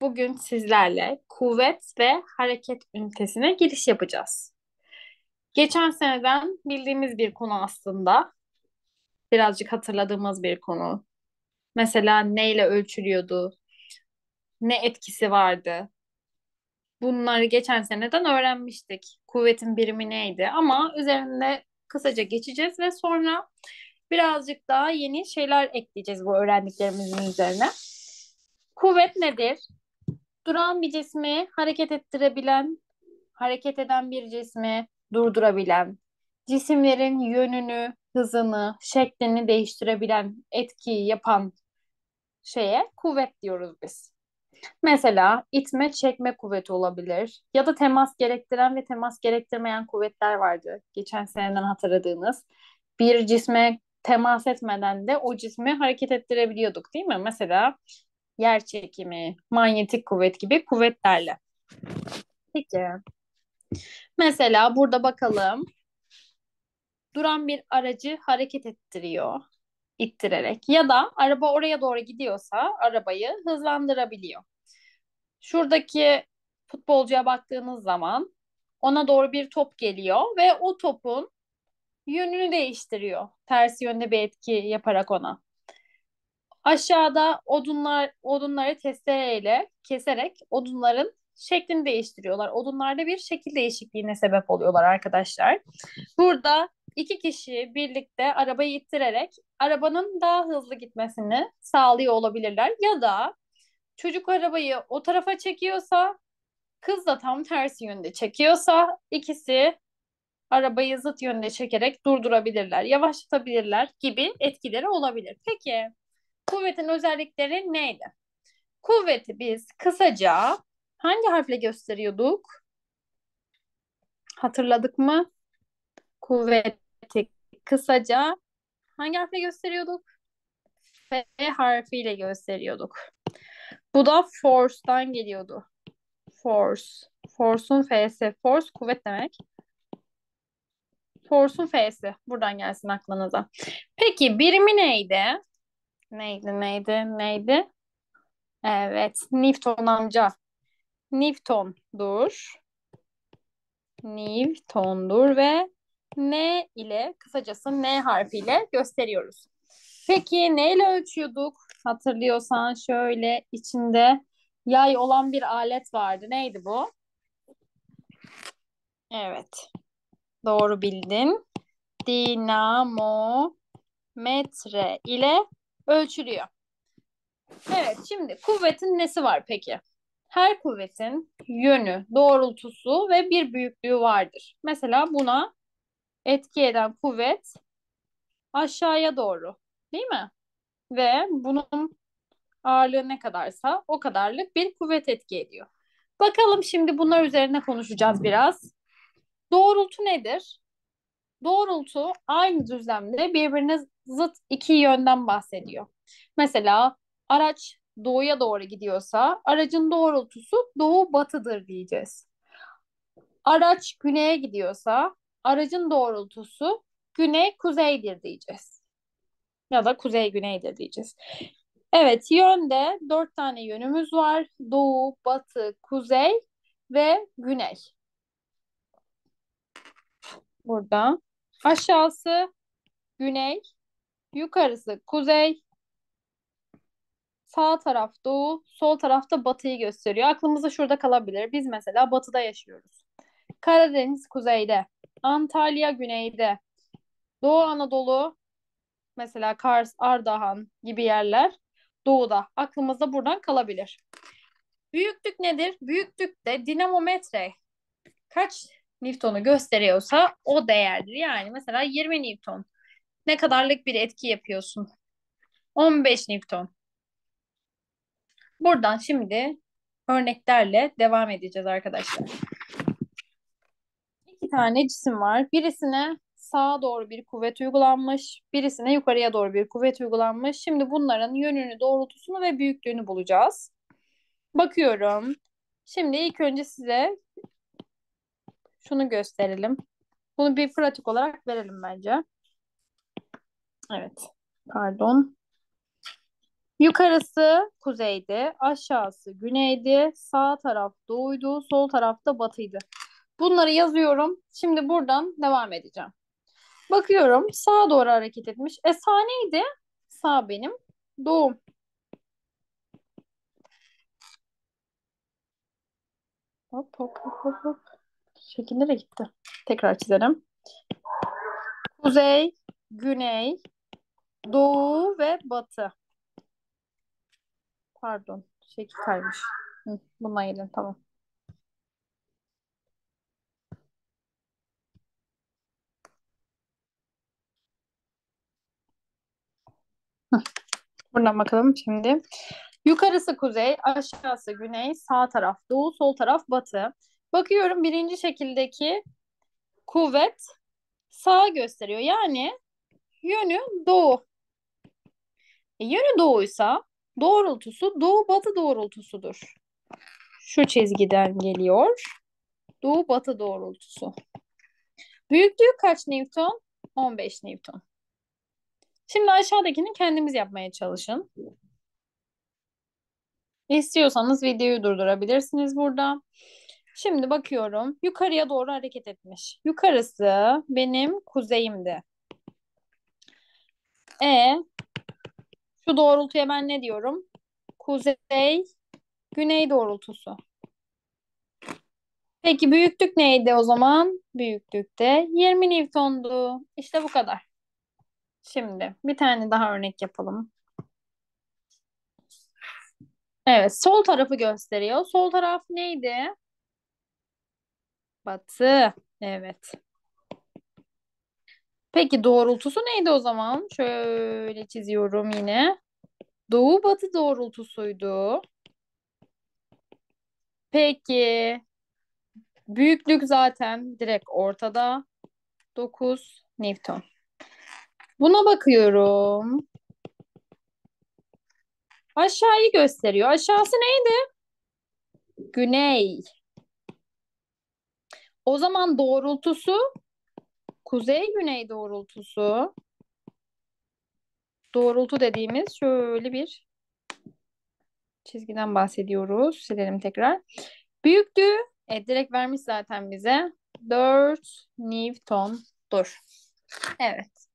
Bugün sizlerle kuvvet ve hareket ünitesine giriş yapacağız. Geçen seneden bildiğimiz bir konu aslında. Birazcık hatırladığımız bir konu. Mesela neyle ölçülüyordu, ne etkisi vardı. Bunları geçen seneden öğrenmiştik. Kuvvetin birimi neydi? Ama üzerinde kısaca geçeceğiz ve sonra birazcık daha yeni şeyler ekleyeceğiz bu öğrendiklerimizin üzerine. Kuvvet nedir? Duran bir cismi hareket ettirebilen, hareket eden bir cismi durdurabilen, cisimlerin yönünü, hızını, şeklini değiştirebilen, etkiyi yapan şeye kuvvet diyoruz biz. Mesela itme, çekme kuvveti olabilir ya da temas gerektiren ve temas gerektirmeyen kuvvetler vardı. Geçen seneden hatırladığınız. Bir cisme temas etmeden de o cismi hareket ettirebiliyorduk, değil mi? Mesela yer çekimi, manyetik kuvvet gibi kuvvetlerle. Peki. Mesela burada bakalım. Duran bir aracı hareket ettiriyor, ittirerek. Ya da araba oraya doğru gidiyorsa arabayı hızlandırabiliyor. Şuradaki futbolcuya baktığınız zaman ona doğru bir top geliyor ve o topun yönünü değiştiriyor. Ters yönde bir etki yaparak ona. Aşağıda odunları testereyle keserek odunların şeklini değiştiriyorlar. Odunlarda bir şekil değişikliğine sebep oluyorlar arkadaşlar. Burada iki kişi birlikte arabayı ittirerek arabanın daha hızlı gitmesini sağlıyor olabilirler. Ya da çocuk arabayı o tarafa çekiyorsa, kız da tam tersi yönde çekiyorsa ikisi arabayı zıt yönde çekerek durdurabilirler, yavaşlatabilirler gibi etkileri olabilir. Peki kuvvetin özellikleri neydi? Kuvveti biz kısaca hangi harfle gösteriyorduk? Hatırladık mı? Kuvveti kısaca hangi harfle gösteriyorduk? F harfiyle gösteriyorduk. Bu da force'dan geliyordu. Force. Force'un F'si. Force kuvvet demek. Force'un F'si. Buradan gelsin aklınıza. Peki birimi neydi? Neydi? Evet. Newton amca. Newton'dur. Newton'dur ve N ile kısacası N harfiyle gösteriyoruz. Peki neyle ölçüyorduk? Hatırlıyorsan şöyle içinde yay olan bir alet vardı. Neydi bu? Evet, doğru bildin. Dinamometre ile ölçülüyor. Evet, şimdi kuvvetin nesi var peki? Her kuvvetin yönü, doğrultusu ve bir büyüklüğü vardır. Mesela buna etki eden kuvvet aşağıya doğru, değil mi? Ve bunun ağırlığı ne kadarsa o kadarlık bir kuvvet etki ediyor. Bakalım şimdi bunlar üzerine konuşacağız biraz. Doğrultu nedir? Doğrultu aynı düzlemde birbirine zıt iki yönden bahsediyor. Mesela araç doğuya doğru gidiyorsa aracın doğrultusu doğu batıdır diyeceğiz. Araç güneye gidiyorsa aracın doğrultusu güney kuzeydir diyeceğiz. Ya da kuzey güneydir diyeceğiz. Evet, yönde dört tane yönümüz var. Doğu, batı, kuzey ve güney. Burada. Aşağısı güney, yukarısı kuzey, sağ taraf doğu, sol tarafta batıyı gösteriyor. Aklımızda şurada kalabilir. Biz mesela batıda yaşıyoruz. Karadeniz kuzeyde, Antalya güneyde, Doğu Anadolu mesela Kars, Ardahan gibi yerler doğuda. Aklımızda buradan kalabilir. Büyüklük nedir? Büyüklük de dinamometre kaç Newton'u gösteriyorsa o değerdir. Yani mesela 20 Newton. Ne kadarlık bir etki yapıyorsun? 15 Newton. Buradan şimdi örneklerle devam edeceğiz arkadaşlar. İki tane cisim var. Birisine sağa doğru bir kuvvet uygulanmış, birisine yukarıya doğru bir kuvvet uygulanmış. Şimdi bunların yönünü, doğrultusunu ve büyüklüğünü bulacağız. Bakıyorum. Şimdi ilk önce size şunu gösterelim. Bunu bir pratik olarak verelim bence. Evet. Pardon. Yukarısı kuzeydi, aşağısı güneydi, sağ taraf doğuydu, sol tarafta batıydı. Bunları yazıyorum. Şimdi buradan devam edeceğim. Bakıyorum sağa doğru hareket etmiş. Sağ neydi? Sağ benim doğum. Hop hop hop hop hop. Şekil nereye gitti? Tekrar çizelim. Kuzey, güney, doğu ve batı. Pardon. Şekil kaymış. Hı, bundan gidin tamam. Buradan bakalım şimdi. Yukarısı kuzey, aşağısı güney, sağ taraf doğu, sol taraf batı. Bakıyorum birinci şekildeki kuvvet sağa gösteriyor. Yani yönü doğu. Yönü doğuysa doğrultusu doğu batı doğrultusudur. Şu çizgiden geliyor. Doğu batı doğrultusu. Büyüklüğü kaç Newton? 15 Newton. Şimdi aşağıdakini kendimiz yapmaya çalışın. İstiyorsanız videoyu durdurabilirsiniz burada. Şimdi bakıyorum. Yukarıya doğru hareket etmiş. Yukarısı benim kuzeyimdi. E şu doğrultuya ben ne diyorum? Kuzey, güney doğrultusu. Peki büyüklük neydi o zaman? Büyüklük de 20 Newton'du. İşte bu kadar. Şimdi bir tane daha örnek yapalım. Evet, sol tarafı gösteriyor. Sol taraf neydi? Batı. Evet. Peki doğrultusu neydi o zaman? Şöyle çiziyorum yine. Doğu batı doğrultusuydu. Peki büyüklük zaten direkt ortada. 9 Newton. Buna bakıyorum. Aşağıyı gösteriyor. Aşağısı neydi? Güney. O zaman doğrultusu kuzey güney doğrultusu. Doğrultu dediğimiz şöyle bir çizgiden bahsediyoruz. Silelim tekrar. Büyüklüğü direkt vermiş zaten bize. 4 Newton'dur. Evet.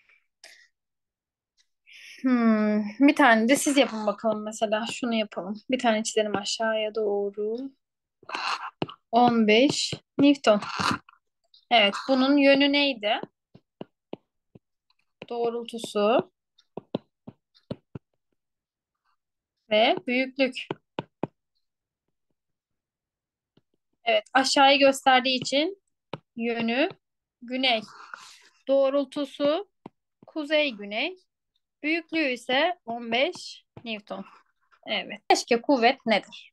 Bir tane de siz yapın bakalım mesela. Şunu yapalım. Bir tane çizelim aşağıya doğru. 15 Newton. Evet, bunun yönü neydi? Doğrultusu ve büyüklük. Evet, aşağıyı gösterdiği için yönü güney. Doğrultusu kuzey güney. Büyüklüğü ise 15 Newton. Evet. Bileşke kuvvet nedir?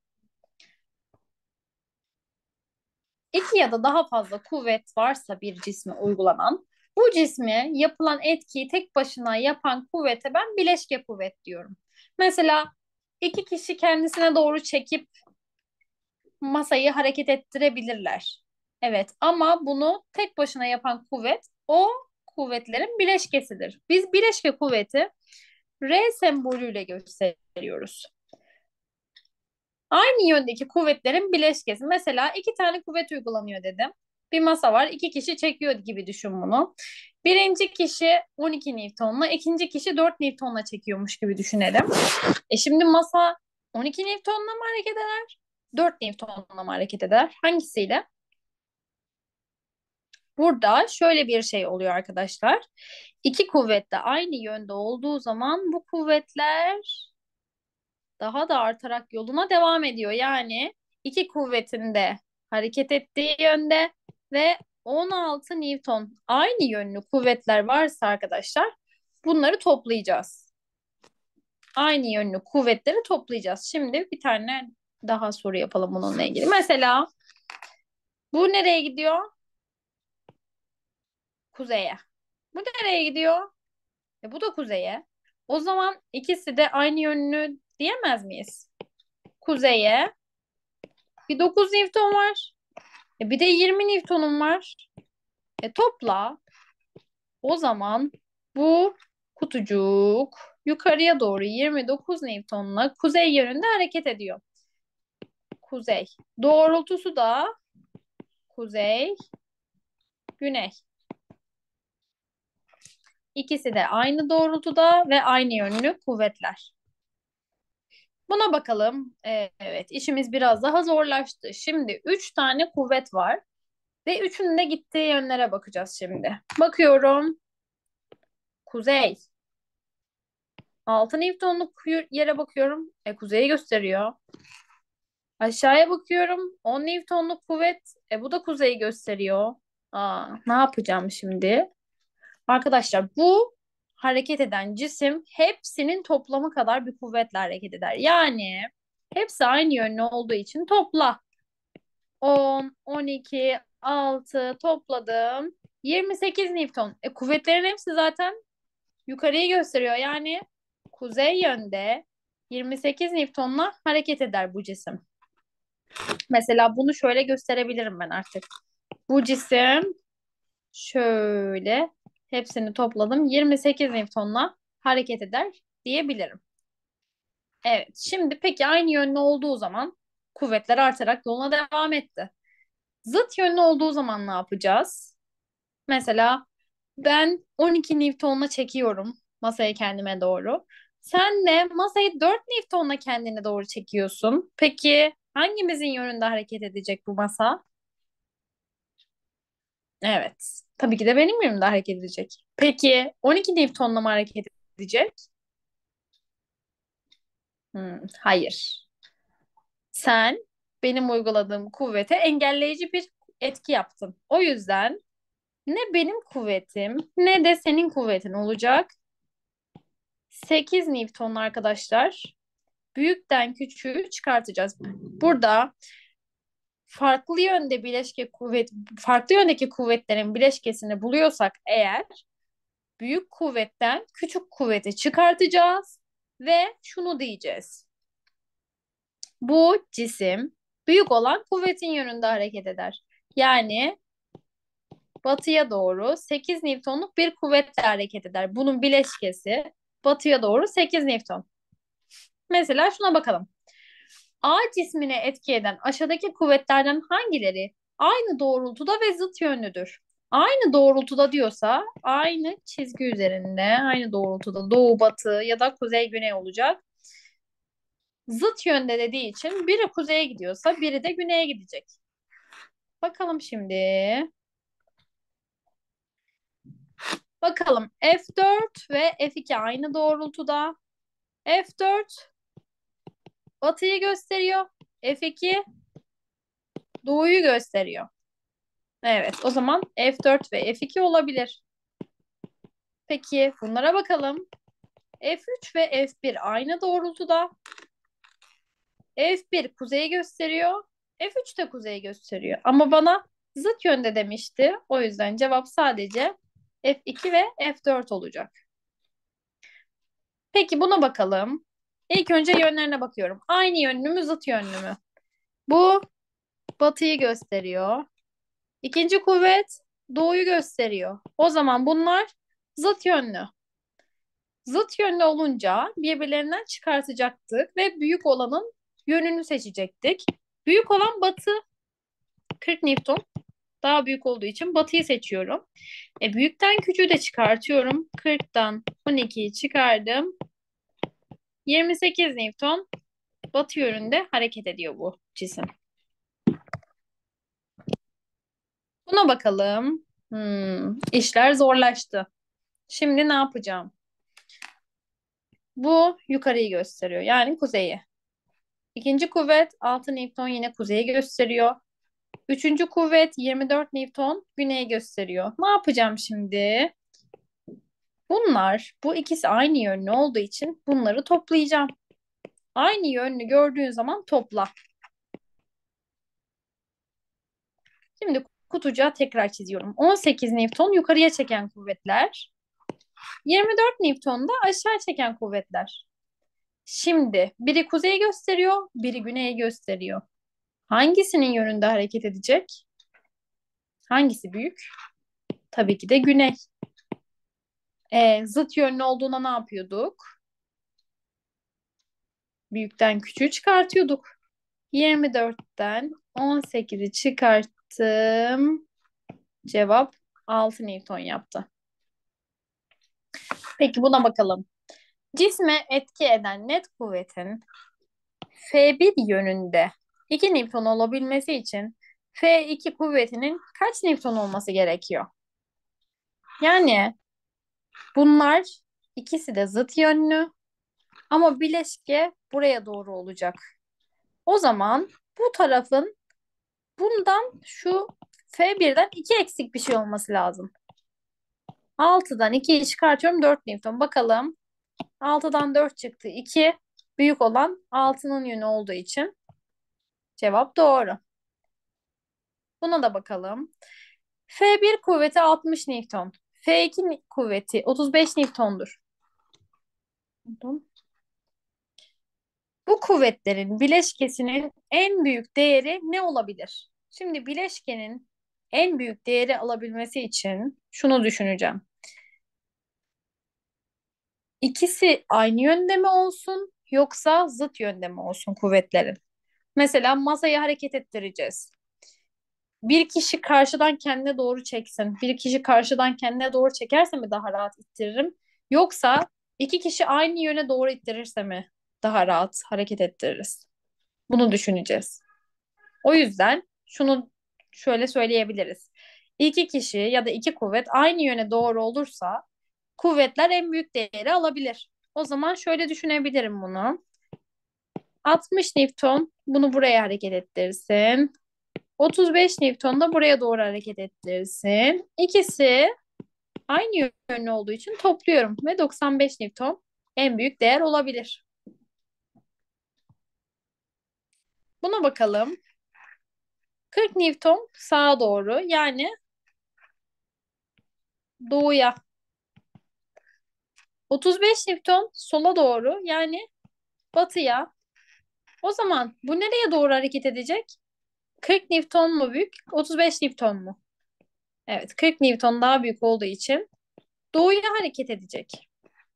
İki ya da daha fazla kuvvet varsa bir cisme uygulanan, bu cisme yapılan etkiyi tek başına yapan kuvvete ben bileşke kuvvet diyorum. Mesela iki kişi kendisine doğru çekip masayı hareket ettirebilirler. Evet, ama bunu tek başına yapan kuvvet o kuvvetlerin bileşkesidir. Biz bileşke kuvveti R sembolüyle gösteriyoruz. Aynı yöndeki kuvvetlerin bileşkesi. Mesela iki tane kuvvet uygulanıyor dedim. Bir masa var, iki kişi çekiyor gibi düşün bunu. Birinci kişi 12 Newton'la, ikinci kişi 4 Newton'la çekiyormuş gibi düşünelim. Şimdi masa 12 Newton'la mı hareket eder? 4 Newton'la mı hareket eder? Hangisiyle? Burada şöyle bir şey oluyor arkadaşlar. İki kuvvet de aynı yönde olduğu zaman bu kuvvetler daha da artarak yoluna devam ediyor. Yani iki kuvvetin de hareket ettiği yönde ve 16 Newton aynı yönlü kuvvetler varsa arkadaşlar bunları toplayacağız. Aynı yönlü kuvvetleri toplayacağız. Şimdi bir tane daha soru yapalım bununla ilgili. Mesela bu nereye gidiyor? Kuzeye. Bu nereye gidiyor? Bu da kuzeye. O zaman ikisi de aynı yönlü diyemez miyiz? Kuzeye bir 9 Newton var. Bir de 20 Newton'um var. Topla. O zaman bu kutucuk yukarıya doğru 29 Newton'la kuzey yönünde hareket ediyor. Kuzey. Doğrultusu da kuzey, güney. İkisi de aynı doğrultuda ve aynı yönlü kuvvetler. Buna bakalım. Evet, işimiz biraz daha zorlaştı. Şimdi 3 tane kuvvet var ve üçünün de gittiği yönlere bakacağız şimdi. Bakıyorum. Kuzey. 6 Newton'luk yere bakıyorum. Kuzeyi gösteriyor. Aşağıya bakıyorum. 10 Newton'luk kuvvet. Bu da kuzeyi gösteriyor. Ne yapacağım şimdi? Arkadaşlar bu hareket eden cisim hepsinin toplamı kadar bir kuvvetle hareket eder. Yani hepsi aynı yönlü olduğu için topla. 10, 12, 6 topladım. 28 Newton. Kuvvetlerin hepsi zaten yukarıyı gösteriyor. Yani kuzey yönde 28 Newton'la hareket eder bu cisim. Mesela bunu şöyle gösterebilirim ben artık. Bu cisim şöyle hepsini topladım. 28 Newton'la hareket eder diyebilirim. Evet, şimdi peki aynı yönlü olduğu zaman kuvvetler artarak yoluna devam etti. Zıt yönlü olduğu zaman ne yapacağız? Mesela ben 12 Newton'la çekiyorum masayı kendime doğru. Sen de masayı 4 Newton'la kendine doğru çekiyorsun. Peki hangimizin yönünde hareket edecek bu masa? Evet. Tabii ki de benim yönümde hareket edecek. Peki 12 Newton'la mı hareket edecek? Hayır. Sen benim uyguladığım kuvvete engelleyici bir etki yaptın. O yüzden ne benim kuvvetim ne de senin kuvvetin olacak. 8 Newton arkadaşlar. Büyükten küçüğü çıkartacağız. Burada farklı yöndeki kuvvetlerin bileşkesini buluyorsak eğer büyük kuvvetten küçük kuvveti çıkartacağız ve şunu diyeceğiz. Bu cisim büyük olan kuvvetin yönünde hareket eder. Yani batıya doğru 8 Newton'luk bir kuvvetle hareket eder. Bunun bileşkesi batıya doğru 8 Newton. Mesela şuna bakalım. A cismine etki eden aşağıdaki kuvvetlerden hangileri aynı doğrultuda ve zıt yönlüdür? Aynı doğrultuda diyorsa aynı çizgi üzerinde, aynı doğrultuda doğu, batı ya da kuzey, güney olacak. Zıt yönde dediği için biri kuzeye gidiyorsa biri de güneye gidecek. Bakalım şimdi. Bakalım F4 ve F2 aynı doğrultuda. F4 batıyı gösteriyor. F2 doğuyu gösteriyor. Evet, o zaman F4 ve F2 olabilir. Peki bunlara bakalım. F3 ve F1 aynı doğrultuda. F1 kuzeyi gösteriyor. F3 de kuzeyi gösteriyor. Ama bana zıt yönde demişti. O yüzden cevap sadece F2 ve F4 olacak. Peki buna bakalım. İlk önce yönlerine bakıyorum. Aynı yönlü mü, zıt yönlü mü? Bu batıyı gösteriyor. İkinci kuvvet doğuyu gösteriyor. O zaman bunlar zıt yönlü. Zıt yönlü olunca birbirlerinden çıkartacaktık ve büyük olanın yönünü seçecektik. Büyük olan batı 40 Newton. Daha büyük olduğu için batıyı seçiyorum. Büyükten küçüğü de çıkartıyorum. 40'tan 12'yi çıkardım. 28 Newton batı yönünde hareket ediyor bu cisim. Buna bakalım. İşler zorlaştı. Şimdi ne yapacağım? Bu yukarıyı gösteriyor. Yani kuzeyi. İkinci kuvvet 6 Newton yine kuzeyi gösteriyor. Üçüncü kuvvet 24 Newton güneyi gösteriyor. Ne yapacağım şimdi? Bu ikisi aynı yönlü olduğu için bunları toplayacağım. Aynı yönlü gördüğün zaman topla. Şimdi kutucuğa tekrar çiziyorum. 18 Newton yukarıya çeken kuvvetler. 24 Newton da aşağı çeken kuvvetler. Şimdi biri kuzeyi gösteriyor, biri güneyi gösteriyor. Hangisinin yönünde hareket edecek? Hangisi büyük? Tabii ki de güney. Zıt yönlü olduğuna ne yapıyorduk? Büyükten küçüğü çıkartıyorduk. 24'ten 18'i çıkarttım. Cevap 6 Newton yaptı. Peki buna bakalım. Cisme etki eden net kuvvetin F1 yönünde 2 Newton olabilmesi için F2 kuvvetinin kaç Newton olması gerekiyor? Yani bunlar ikisi de zıt yönlü ama bileşke buraya doğru olacak. O zaman bu tarafın bundan şu F1'den 2 eksik bir şey olması lazım. 6'dan 2'yi çıkartıyorum, 4 Newton. Bakalım, 6'dan 4 çıktı, 2. Büyük olan 6'nın yönü olduğu için cevap doğru. Buna da bakalım. F1 kuvveti 60 Newton. F2 kuvveti 35 Newton'dur. Bu kuvvetlerin bileşkesinin en büyük değeri ne olabilir? Şimdi bileşkenin en büyük değeri alabilmesi için şunu düşüneceğim. İkisi aynı yönde mi olsun yoksa zıt yönde mi olsun kuvvetlerin? Mesela masayı hareket ettireceğiz. Bir kişi karşıdan kendine doğru çeksin. Bir kişi karşıdan kendine doğru çekerse mi daha rahat ittiririm? Yoksa iki kişi aynı yöne doğru ittirirse mi daha rahat hareket ettiririz? Bunu düşüneceğiz. O yüzden şunu şöyle söyleyebiliriz. İki kişi ya da iki kuvvet aynı yöne doğru olursa kuvvetler en büyük değeri alabilir. O zaman şöyle düşünebilirim bunu. 60 Newton bunu buraya hareket ettirsin. 35 Newton da buraya doğru hareket ettirsin. İkisi aynı yönlü olduğu için topluyorum ve 95 Newton en büyük değer olabilir. Buna bakalım. 40 Newton sağa doğru, yani doğuya. 35 Newton sola doğru, yani batıya. O zaman bu nereye doğru hareket edecek? 40 Newton mu büyük, 35 Newton mu? Evet, 40 Newton daha büyük olduğu için doğuya hareket edecek.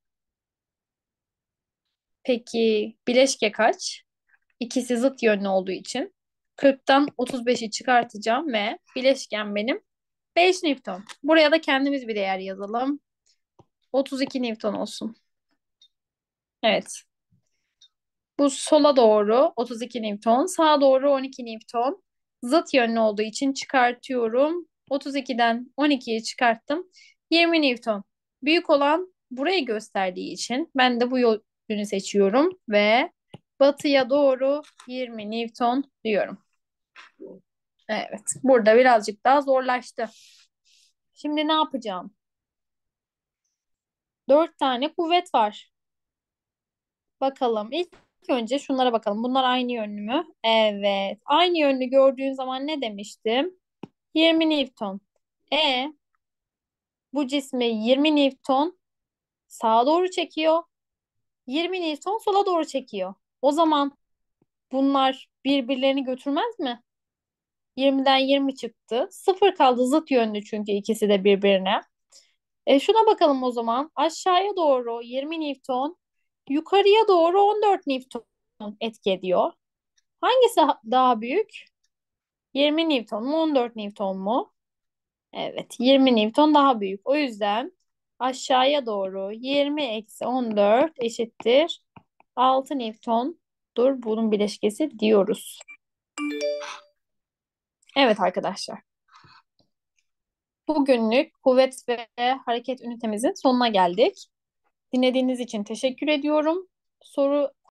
Peki bileşke kaç? İkisi zıt yönlü olduğu için 40'tan 35'i çıkartacağım ve bileşken benim 5 Newton. Buraya da kendimiz bir değer yazalım. 32 Newton olsun. Evet. Bu sola doğru 32 Newton, sağa doğru 12 Newton. Zıt yönlü olduğu için çıkartıyorum. 32'den 12'yi çıkarttım. 20 Newton. Büyük olan burayı gösterdiği için ben de bu yönü seçiyorum ve batıya doğru 20 Newton diyorum. Evet, burada birazcık daha zorlaştı. Şimdi ne yapacağım? 4 tane kuvvet var. Bakalım. İlk önce şunlara bakalım. Bunlar aynı yönlü mü? Evet. Aynı yönlü gördüğün zaman ne demiştim? 20 Newton. E bu cismi 20 Newton sağa doğru çekiyor. 20 Newton sola doğru çekiyor. O zaman bunlar birbirlerini götürmez mi? 20'den 20 çıktı. Sıfır kaldı, zıt yönlü çünkü ikisi de birbirine. Şuna bakalım o zaman. Aşağıya doğru 20 Newton, yukarıya doğru 14 Newton etki ediyor. Hangisi daha büyük? 20 Newton mu 14 Newton mu? Evet, 20 Newton daha büyük. O yüzden aşağıya doğru 20 eksi 14 eşittir 6 Newton'dur bunun bileşkesi diyoruz. Evet arkadaşlar. Bugünlük kuvvet ve hareket ünitemizin sonuna geldik. Dinlediğiniz için teşekkür ediyorum. Soru